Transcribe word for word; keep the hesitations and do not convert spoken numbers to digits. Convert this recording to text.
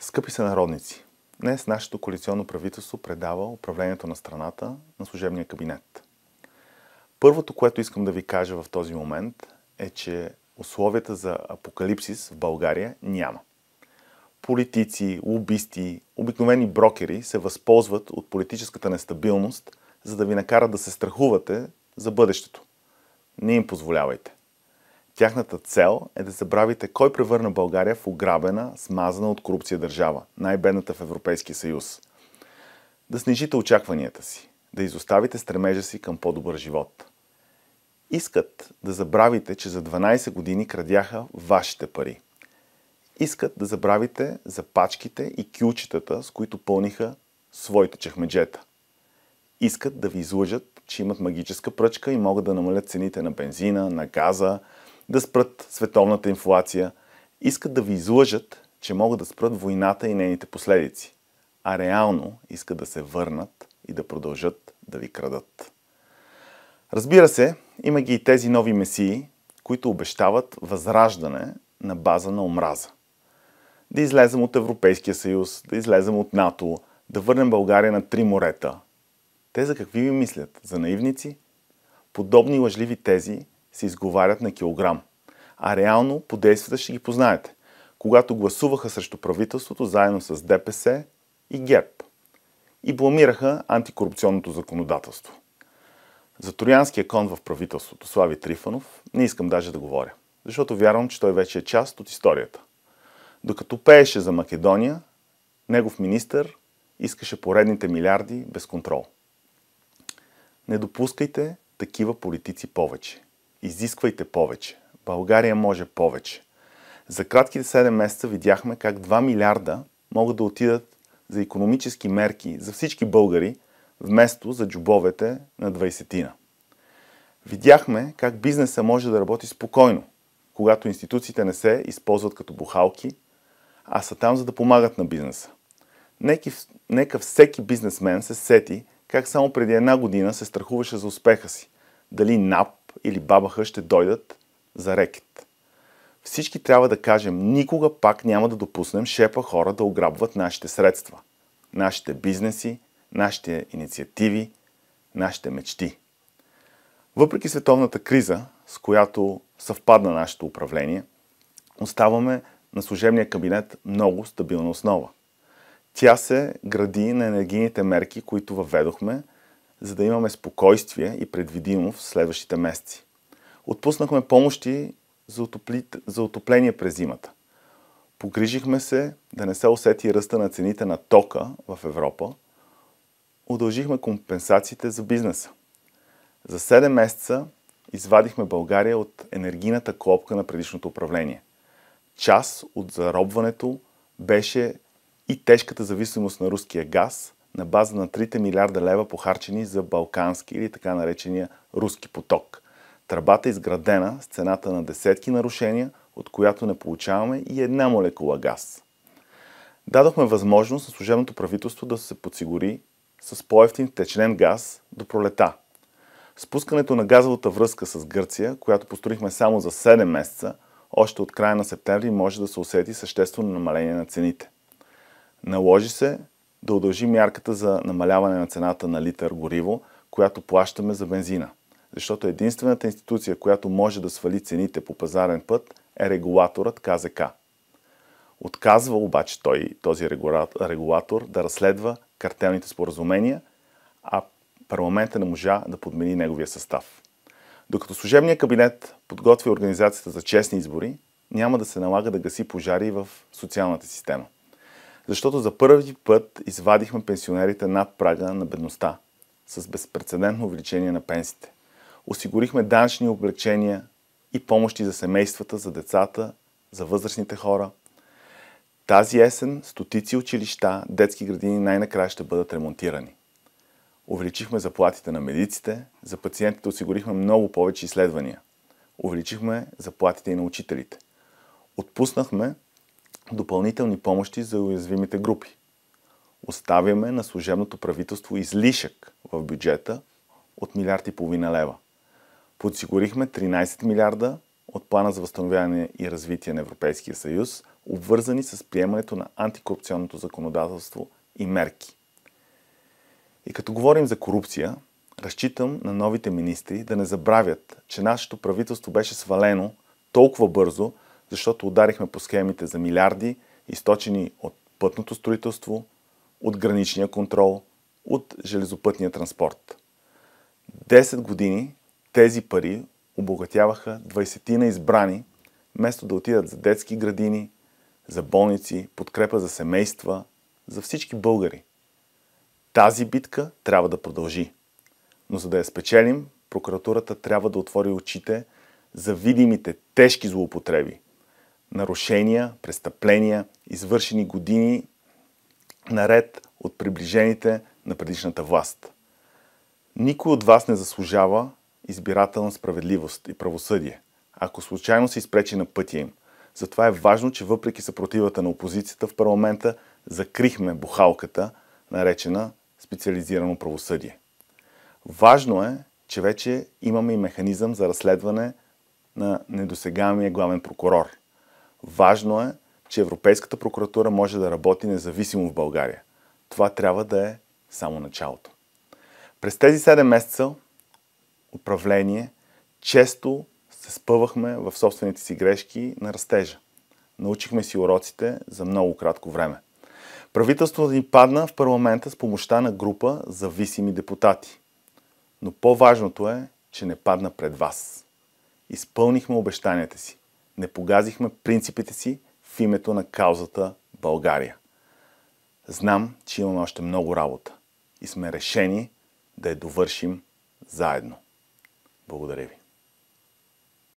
Скъпи сънародници, днес нашето коалиционно правителство предава управлението на страната на служебния кабинет. Първото, което искам да ви кажа в този момент е, че условията за апокалипсис в България няма. Политици, лобисти, обикновени брокери се възползват от политическата нестабилност, за да ви накарат да се страхувате за бъдещето. Не им позволявайте. Тяхната цел е да забравите кой превърна България в ограбена, смазана от корупция държава, най-бедната в Европейския съюз. Да снижите очакванията си, да изоставите стремежа си към по-добър живот. Искат да забравите, че за дванайсет години крадяха вашите пари. Искат да забравите за пачките и кюлчетата, с които пълниха своите чехмеджета. Искат да ви излъжат, че имат магическа пръчка и могат да намалят цените на бензина, на газа, да спрат световната инфлация. Искат да ви излъжат, че могат да спрат войната и нейните последици. А реално искат да се върнат и да продължат да ви крадат. Разбира се, има ги и тези нови месии, които обещават възраждане на база на омраза. Да излезем от Европейския съюз, да излезем от НАТО, да върнем България на три морета. Те за какви ви мислят? За наивници? Подобни лъжливи тези се изговарят на килограм. А реално по действията ще ги познаете, когато гласуваха срещу правителството заедно с ДПС и ГЕРБ и бламираха антикорупционното законодателство. За троянския кон в правителството Слави Трифонов не искам даже да говоря, защото вярвам, че той вече е част от историята. Докато пееше за Македония, негов министър искаше поредните милиарди без контрол. Не допускайте такива политици повече. Изисквайте повече. България може повече. За кратките седем месеца видяхме как два милиарда могат да отидат за икономически мерки за всички българи, вместо за джобовете на двайсетина. Видяхме как бизнеса може да работи спокойно, когато институциите не се използват като бухалки, а са там за да помагат на бизнеса. Нека, нека всеки бизнесмен се сети как само преди една година се страхуваше за успеха си. Дали НАП или БАБХ ще дойдат за рекет. Всички трябва да кажем, никога пак няма да допуснем шепа хора да ограбват нашите средства, нашите бизнеси, нашите инициативи, нашите мечти. Въпреки световната криза, с която съвпадна нашето управление, оставаме на служебния кабинет много стабилна основа. Тя се гради на енергийните мерки, които въведохме, за да имаме спокойствие и предвидимост в следващите месеци. Отпуснахме помощи за, отопли... за отопление през зимата. Погрижихме се да не се усети ръста на цените на тока в Европа. Удължихме компенсациите за бизнеса. За седем месеца извадихме България от енергийната клопка на предишното управление. Част от заробването беше и тежката зависимост на руския газ на база на трите милиарда лева похарчени за балкански или така наречения руски поток. Тръбата е изградена с цената на десетки нарушения, от която не получаваме и една молекула газ. Дадохме възможност на служебното правителство да се подсигури с по-евтин течнен газ до пролета. Спускането на газовата връзка с Гърция, която построихме само за седем месеца, още от края на септември може да се усети съществено намаление на цените. Наложи се да удължи мярката за намаляване на цената на литър гориво, която плащаме за бензина. Защото единствената институция, която може да свали цените по пазарен път, е регулаторът Ка Зе Ка. Отказва обаче той, този регулатор, да разследва картелните споразумения, а парламентът не можа да подмени неговия състав. Докато служебният кабинет подготвя организацията за честни избори, няма да се налага да гаси пожари в социалната система. Защото за първи път извадихме пенсионерите над прага на бедността с безпрецедентно увеличение на пенсиите. Осигурихме данъчни облекчения и помощи за семействата, за децата, за възрастните хора. Тази есен стотици училища, детски градини най-накрая ще бъдат ремонтирани. Увеличихме заплатите на медиците, за пациентите осигурихме много повече изследвания. Увеличихме заплатите и на учителите. Отпуснахме допълнителни помощи за уязвимите групи. Оставяме на служебното правителство излишък в бюджета от милиард и половина лева. Подсигурихме тринайсет милиарда от плана за възстановяване и развитие на Европейския съюз, обвързани с приемането на антикорупционното законодателство и мерки. И като говорим за корупция, разчитам на новите министри да не забравят, че нашето правителство беше свалено толкова бързо, защото ударихме по схемите за милиарди, източени от пътното строителство, от граничния контрол, от железопътния транспорт. Десет години тези пари обогатяваха двайсетина избрани, вместо да отидат за детски градини, за болници, подкрепа за семейства, за всички българи. Тази битка трябва да продължи. Но за да я спечелим, прокуратурата трябва да отвори очите за видимите тежки злоупотреби, нарушения, престъпления, извършени години наред от приближените на предишната власт. Никой от вас не заслужава избирателна справедливост и правосъдие, ако случайно се изпречи на пътя им. Затова е важно, че въпреки съпротивата на опозицията в парламента, закрихме бухалката, наречена специализирано правосъдие. Важно е, че вече имаме и механизъм за разследване на недосегаемия главен прокурор. Важно е, че Европейската прокуратура може да работи независимо в България. Това трябва да е само началото. През тези седем месеца управление често се спъвахме в собствените си грешки на растежа. Научихме си уроците за много кратко време. Правителството ни падна в парламента с помощта на група зависими депутати. Но по-важното е, че не падна пред вас. Изпълнихме обещанията си. Не погазихме принципите си в името на каузата България. Знам, че имаме още много работа и сме решени да я довършим заедно. Благодаря ви.